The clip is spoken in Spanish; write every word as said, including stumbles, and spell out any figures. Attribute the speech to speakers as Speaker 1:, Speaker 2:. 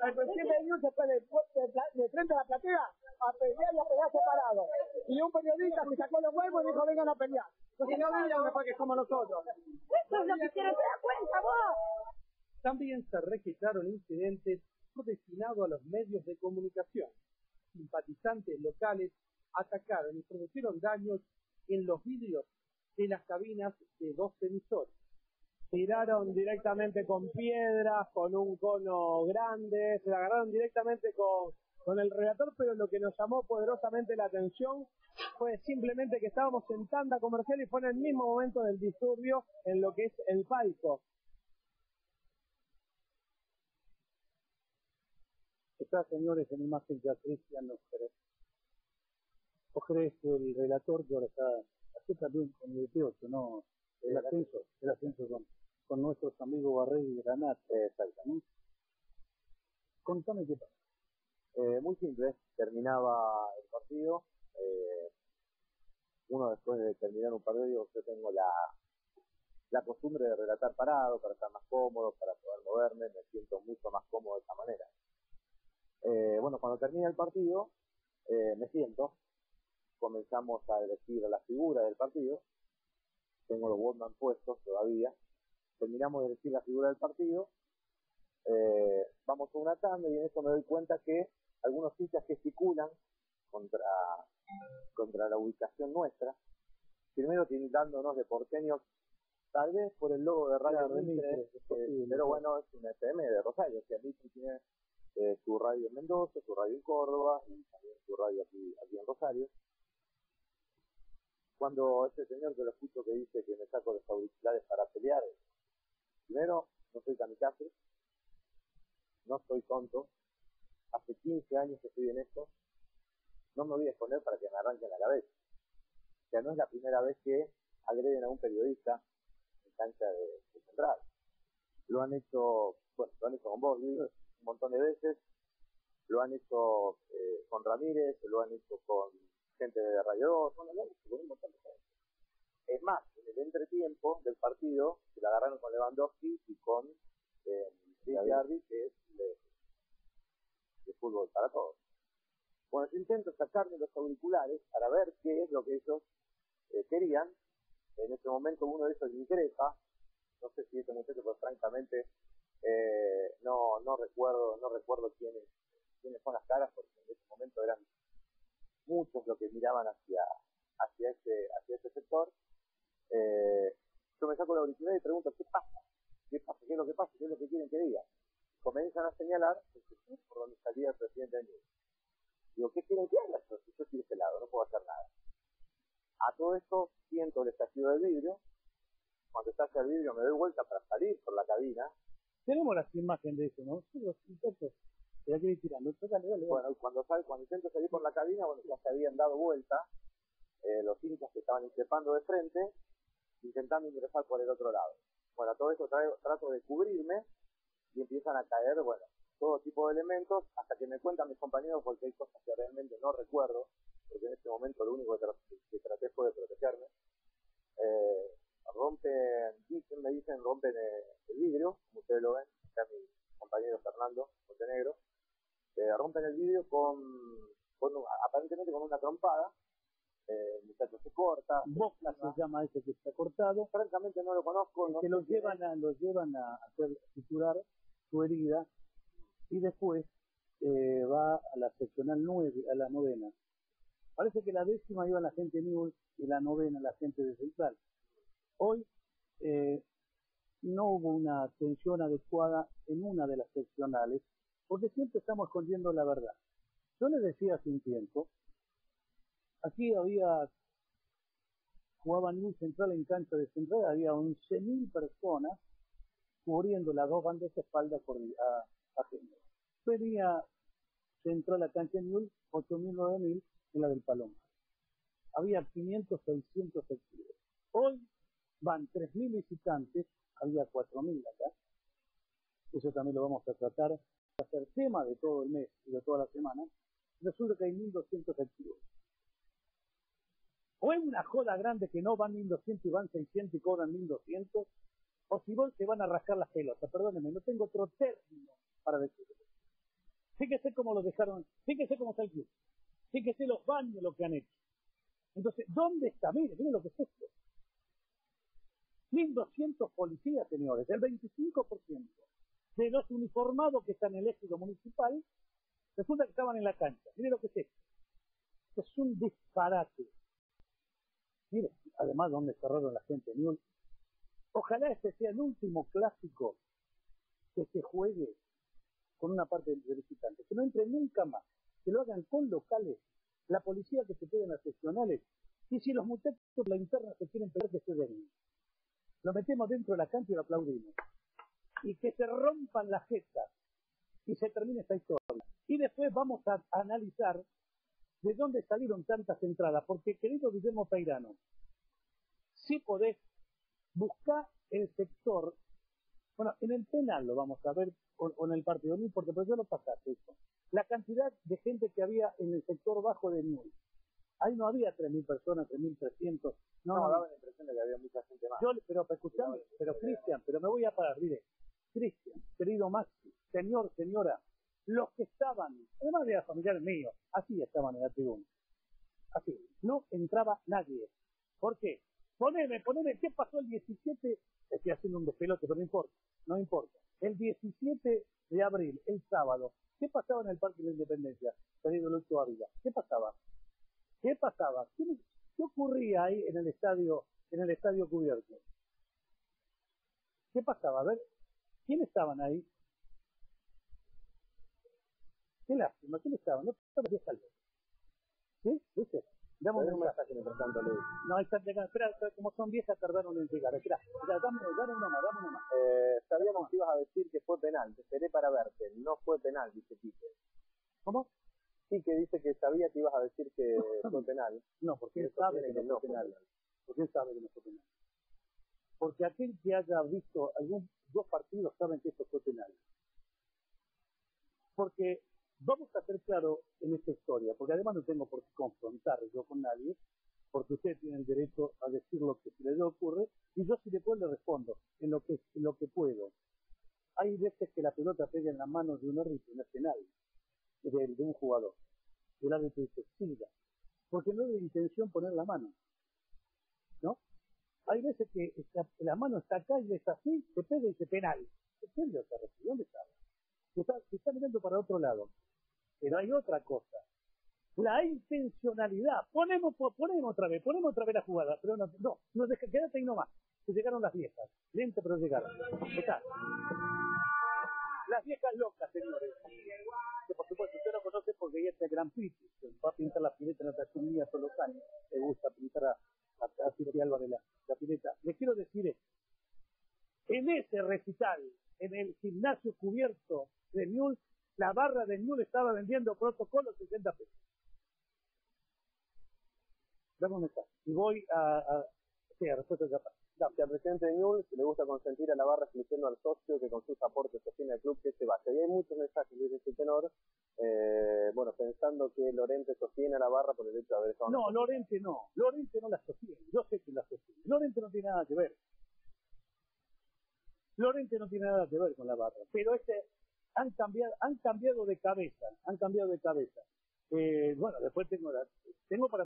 Speaker 1: el presidente de Newell's se fue de, de, de frente a la platea a pelear y a pelear separado. Y un periodista se sacó los huevos y dijo, vengan a pelear. Entonces no digan después que somos nosotros.
Speaker 2: Eso es lo que quiero, ¿te das cuenta vos?
Speaker 3: También se registraron incidentes destinados a los medios de comunicación. Simpatizantes locales atacaron y produjeron daños en los vidrios de las cabinas de dos emisores.
Speaker 4: Tiraron directamente con piedras, con un cono grande, se la agarraron directamente con, con el relator, pero lo que nos llamó poderosamente la atención fue simplemente que estábamos en tanda comercial y fue en el mismo momento del disturbio en lo que es el palco.
Speaker 5: Está, señores, en imagen ya Cristian Ojeret. Ojeret es el relator que ahora está, así también con el dieciocho, ¿no? El ascenso, el ascenso con, con nuestros amigos Barret y Granat.
Speaker 6: Exactamente.
Speaker 5: Contame qué pasa.
Speaker 6: Eh, muy simple, terminaba el partido, eh, uno después de terminar un partido, yo tengo la, la costumbre de relatar parado para estar más cómodo, para poder moverme, me siento mucho más cómodo de esta manera. Eh, bueno, cuando termina el partido, eh, me siento, comenzamos a elegir la figura del partido, tengo los Walkman puestos todavía, terminamos de elegir la figura del partido, eh, vamos a una tanda y en eso me doy cuenta que algunos hinchas gesticulan contra, contra la ubicación nuestra, primero tildándonos de porteños, tal vez por el logo de Radio Mitre, eh, pero bueno, es un F M de Rosario, que Mitre tiene eh, su radio en Mendoza, su radio en Córdoba y también su radio aquí, aquí en Rosario. Cuando este señor que lo escucho que dice que me saco los auriculares para pelear, primero, no soy kamikaze, no soy tonto, hace quince años que estoy en esto, no me voy a exponer para que me arranquen la cabeza. O sea, no es la primera vez que agreden a un periodista en cancha de, de Central. Lo han hecho, bueno, lo han hecho con vos, Luis, un montón de veces, lo han hecho eh, con Ramírez, lo han hecho con gente de Radio dos, bueno, lo han hecho con un montón de gente. Es más, en el entretiempo del partido, se la agarraron con Lewandowski y con eh, Ricciardi, que es de, de fútbol para todos. Bueno, yo intento sacarme los auriculares para ver qué es lo que ellos eh, querían. En ese momento uno de ellos ingresa, no sé si este muchacho, pero francamente eh, no no recuerdo no recuerdo quiénes quiénes son las caras, porque en ese momento eran muchos los que miraban hacia hacia ese hacia ese sector. Eh, yo me saco la auricular y pregunto, ¿qué pasa? ¿Qué pasa? ¿Qué es lo que pasa? ¿Qué es lo que quieren que diga? Comienzan a señalar por donde salía el presidente de Newell's. Digo, ¿qué quieren que haga? Yo, yo estoy de este lado, no puedo hacer nada. A todo esto siento el estallido del vidrio. Cuando estalla el vidrio me doy vuelta para salir por la cabina.
Speaker 5: Tenemos las imágenes de eso, ¿no? Sí, los intentos. Ya que ir tirando. Dale, dale,
Speaker 6: bueno, cuando, sal, cuando intento salir por la cabina, bueno, ya se habían dado vuelta eh, los hinchas que estaban increpando de frente, intentando ingresar por el otro lado. Bueno, a todo esto traigo, trato de cubrirme y empiezan a caer, bueno, todo tipo de elementos, hasta que me cuentan mis compañeros, porque hay cosas que realmente no recuerdo, porque en este momento lo único que, tra que traté fue de protegerme. Eh, rompen, dicen, me dicen, rompen eh, el vidrio, como ustedes lo ven, acá mi compañero Fernando Montenegro, eh, rompen el vidrio con, con aparentemente con una trompada, eh, el muchacho se corta.
Speaker 5: Boca se llama ese que está cortado.
Speaker 6: Francamente no lo conozco.
Speaker 5: No
Speaker 6: que
Speaker 5: los llevan, a, los llevan a hacer suturar su herida y después eh, va a la seccional nueve, a la novena. Parece que la décima iba la gente de Newell's y la novena la gente de Central. Hoy eh, no hubo una atención adecuada en una de las seccionales, porque siempre estamos escondiendo la verdad. Yo les decía hace un tiempo, aquí había, jugaba Newell's Central en cancha de Central, había once mil personas cubriendo las dos bandas de espalda por a, a gente. Venía Central a cancha de Newell's, ocho mil, nueve mil en la del Palomar. Había quinientos, seiscientos efectivos. Hoy van tres mil visitantes, había cuatro mil acá. Eso también lo vamos a tratar de hacer tema de todo el mes y de toda la semana. Resulta que hay mil doscientos activos. O es una joda grande que no van mil doscientos y van seiscientos y cobran mil doscientos, o si vos se van a rascar las pelotas. Perdónenme, no tengo otro término para decirlo. Fíjese cómo lo dejaron, fíjese cómo está el club, fíjese los baños, lo que han hecho. Entonces, ¿dónde está? Mire, mire lo que es esto. mil doscientos policías, señores, el veinticinco por ciento de los uniformados que están en el ejército municipal, resulta que estaban en la cancha. Mire lo que es esto. Esto es un disparate. Mire, además, ¿dónde cerraron la gente? Newell's. Ojalá este sea el último clásico que se juegue con una parte de visitantes. Que no entre nunca más. Que lo hagan con locales. La policía que se quede en las seccionales. Y si los muchachos de la interna se quieren pegar, que se den. Lo metemos dentro de la cancha y lo aplaudimos. Y que se rompan las jetas. Y se termine esta historia. Y después vamos a analizar de dónde salieron tantas entradas. Porque, querido Guillermo Peirano, si podés buscar el sector, bueno, en el penal lo vamos a ver, o, o en el partido, no importa, pero yo lo pasaste eso. La cantidad de gente que había en el sector bajo de Newell's. Ahí no había tres mil personas, tres mil trescientos. No,
Speaker 6: No,
Speaker 5: no,
Speaker 6: daba la impresión de que había mucha gente más.
Speaker 5: yo, pero escuchame, pero Cristian, pero me voy a parar, mire. Cristian, querido Maxi, señor, señora, los que estaban, además de familiares míos, así estaban en la tribuna. Así, no entraba nadie. ¿Por qué? Poneme, poneme, ¿qué pasó el diecisiete? Estoy haciendo un despelote, pero no importa, no importa. El diecisiete de abril, el sábado, ¿qué pasaba en el Parque de la Independencia? Querido Lucho Ávila, ¿qué pasaba? ¿Qué pasaba? ¿Qué, qué ocurría ahí en el estadio, en el estadio cubierto? ¿Qué pasaba? A ver, ¿quiénes estaban ahí? Qué lástima, ¿quiénes estaban? No estaban diez tal vez. ¿Sí? ¿Viste? Dame un mensaje mientras tanto, Luis. No, están llegando. Espera, como son viejas, tardaron en llegar. Espera, espera, dame, dame una más, dame una más.
Speaker 6: Eh, sabíamos que ibas a decir que fue penal. Te esperé para verte. No fue penal, dice Quique.
Speaker 5: ¿Cómo?
Speaker 6: Quique dice que sabía que ibas a decir que fue penal.
Speaker 5: No, porque él sabe que no fue penal. Porque él sabe que no fue penal. Porque aquel que haya visto algún dos partidos saben que esto fue penal. Porque vamos a ser claros en esta historia, porque además no tengo por qué confrontar yo con nadie, porque usted tiene el derecho a decir lo que se le ocurre, y yo si le puedo le respondo en lo que, en lo que puedo. Hay veces que la pelota pega en las manos de un árbitro nacional, de, de un jugador. El árbitro dice, siga, porque no es de intención poner la mano, ¿no? Hay veces que esta, la mano está acá y es así, se pega y dice penal. ¿Dónde está? ¿Dónde está? Se está, se está mirando para otro lado. Pero hay otra cosa. La intencionalidad. Ponemos, ponemos otra vez, ponemos otra vez la jugada. Pero no, no, no deja, quédate ahí nomás. Que llegaron las viejas. Lento, pero llegaron. Está. Las viejas locas, señores. Que por supuesto usted lo conoce porque ella es el gran Piti. Va a pintar la pileta en la estación mía todos los años. Le gusta pintar a, a, a Piti Álvarez la, la pileta. Les quiero decir esto. En ese recital, en el gimnasio cubierto de Newell's, la barra de Newell's estaba vendiendo protocolo sesenta pesos. Dame un mensaje. Y voy a... a sí, a respuesta de Japón.
Speaker 6: Si al presidente de Newell's le gusta consentir a la barra excluyendo al socio que con sus aportes sostiene al club, que se vaya. Y hay muchos mensajes de ese tenor, eh, bueno, pensando que Lorente sostiene a la barra por el hecho de haber estado...
Speaker 5: No, Lorente no. Lorente no la sostiene. Yo sé que la sostiene. Lorente no tiene nada que ver. Lorente no tiene nada que ver con la barra. Pero este... Han cambiado, han cambiado de cabeza, han cambiado de cabeza. Eh, bueno, después tengo, la, tengo para